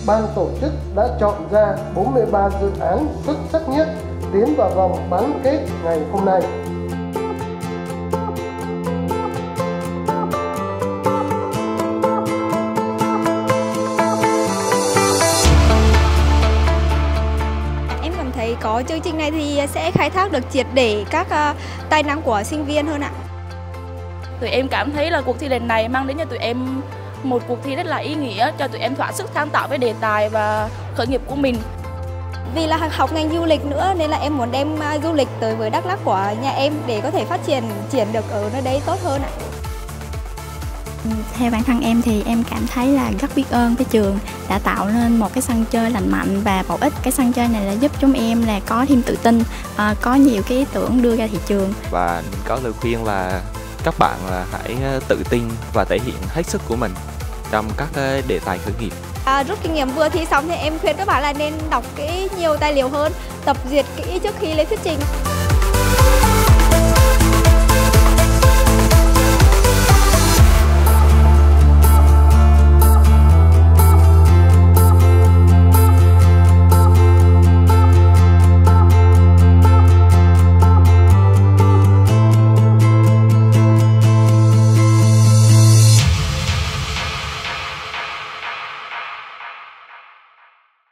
ban tổ chức đã chọn ra 43 dự án xuất sắc nhất tiến vào vòng bán kết ngày hôm nay. Em cảm thấy có chương trình này thì sẽ khai thác được triệt để các tài năng của sinh viên hơn ạ. Tụi em cảm thấy là cuộc thi lần này mang đến cho tụi em một cuộc thi rất là ý nghĩa, cho tụi em thỏa sức sáng tạo với đề tài và khởi nghiệp của mình. Vì là học ngành du lịch nữa nên là em muốn đem du lịch tới với Đắk Lắk của nhà em để có thể phát triển được ở nơi đấy tốt hơn ạ. Theo bản thân em thì em cảm thấy là rất biết ơn cái trường đã tạo nên một cái sân chơi lành mạnh và bổ ích. Cái sân chơi này là giúp chúng em là có thêm tự tin, có nhiều cái ý tưởng đưa ra thị trường. Và mình có lời khuyên là các bạn là hãy tự tin và thể hiện hết sức của mình trong các đề tài khởi nghiệp. Rút kinh nghiệm vừa thi xong thì em khuyên các bạn là nên đọc nhiều tài liệu hơn, tập duyệt kỹ trước khi lên thuyết trình.